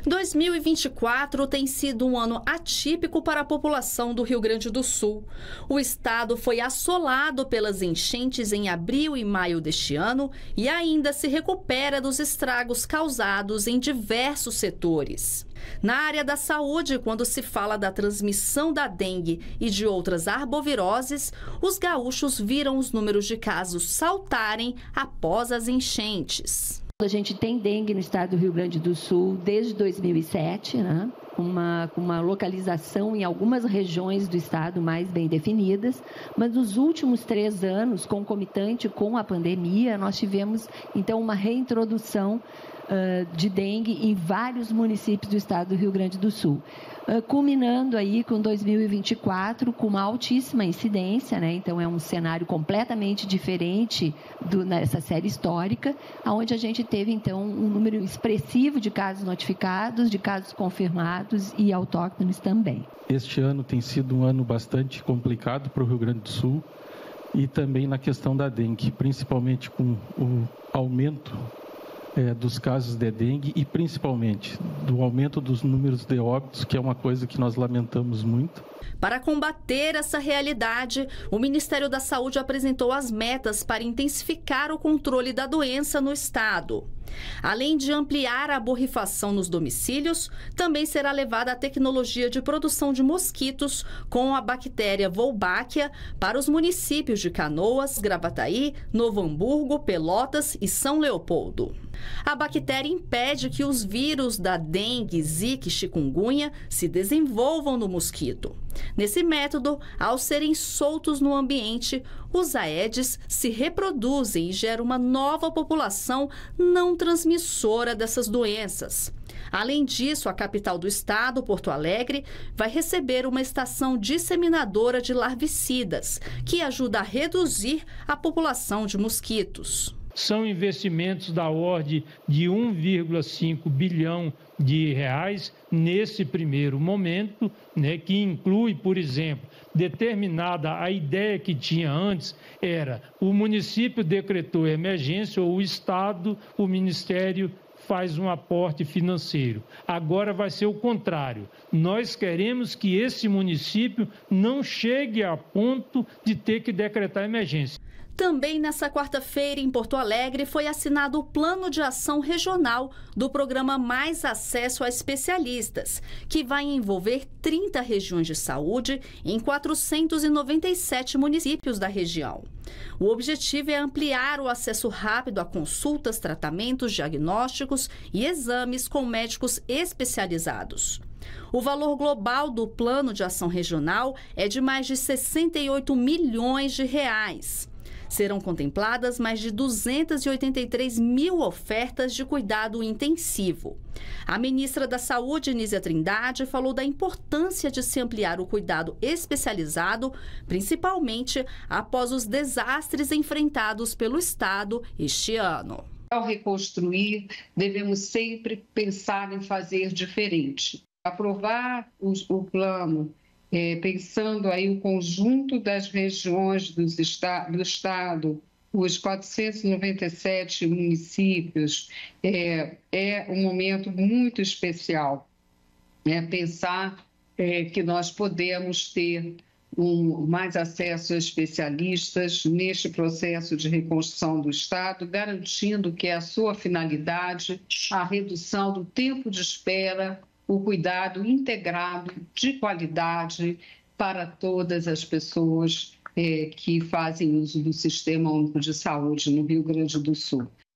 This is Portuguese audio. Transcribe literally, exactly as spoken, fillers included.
dois mil e vinte e quatro tem sido um ano atípico para a população do Rio Grande do Sul. O estado foi assolado pelas enchentes em abril e maio deste ano e ainda se recupera dos estragos causados em diversos setores. Na área da saúde, quando se fala da transmissão da dengue e de outras arboviroses, os gaúchos viram os números de casos saltarem após as enchentes. A gente tem dengue no estado do Rio Grande do Sul desde dois mil e sete, né? Uma, uma localização em algumas regiões do estado mais bem definidas, mas nos últimos três anos, concomitante com a pandemia, nós tivemos então uma reintrodução uh, de dengue em vários municípios do estado do Rio Grande do Sul, uh, culminando aí com dois mil e vinte e quatro com uma altíssima incidência, né? Então é um cenário completamente diferente do, nessa série histórica, onde a gente teve então um número expressivo de casos notificados, de casos confirmados e autóctones também. Este ano tem sido um ano bastante complicado para o Rio Grande do Sul e também na questão da dengue, principalmente com o aumento é, dos casos de dengue e principalmente do aumento dos números de óbitos, que é uma coisa que nós lamentamos muito. Para combater essa realidade, o Ministério da Saúde apresentou as metas para intensificar o controle da doença no estado. Além de ampliar a borrifação nos domicílios, também será levada a tecnologia de produção de mosquitos com a bactéria Wolbachia para os municípios de Canoas, Gravataí, Novo Hamburgo, Pelotas e São Leopoldo. A bactéria impede que os vírus da dengue, zika e chikungunya se desenvolvam no mosquito. Nesse método, ao serem soltos no ambiente, os Aedes se reproduzem e geram uma nova população não transmissora dessas doenças. Além disso, a capital do estado, Porto Alegre, vai receber uma estação disseminadora de larvicidas, que ajuda a reduzir a população de mosquitos. São investimentos da ordem de um vírgula cinco bilhão de reais nesse primeiro momento, né, que inclui, por exemplo, determinada a ideia que tinha antes era o município decretou emergência ou o estado, o ministério faz um aporte financeiro. Agora vai ser o contrário. Nós queremos que esse município não chegue a ponto de ter que decretar emergência. Também nessa quarta-feira, em Porto Alegre, foi assinado o Plano de Ação Regional do programa Mais Acesso a Especialistas, que vai envolver trinta regiões de saúde em quatrocentos e noventa e sete municípios da região. O objetivo é ampliar o acesso rápido a consultas, tratamentos, diagnósticos e exames com médicos especializados. O valor global do Plano de Ação Regional é de mais de sessenta e oito milhões de reais. Serão contempladas mais de duzentas e oitenta e três mil ofertas de cuidado intensivo. A ministra da Saúde, Nízia Trindade, falou da importância de se ampliar o cuidado especializado, principalmente após os desastres enfrentados pelo estado este ano. Ao reconstruir, devemos sempre pensar em fazer diferente. Aprovar o plano É, pensando aí o conjunto das regiões dos esta do estado, os quatrocentos e noventa e sete municípios, é, é um momento muito especial. É pensar é, que nós podemos ter um, mais acesso a especialistas neste processo de reconstrução do estado, garantindo que é a sua finalidade a redução do tempo de espera, o cuidado integrado de qualidade para todas as pessoas eh, que fazem uso do Sistema Único de Saúde no Rio Grande do Sul.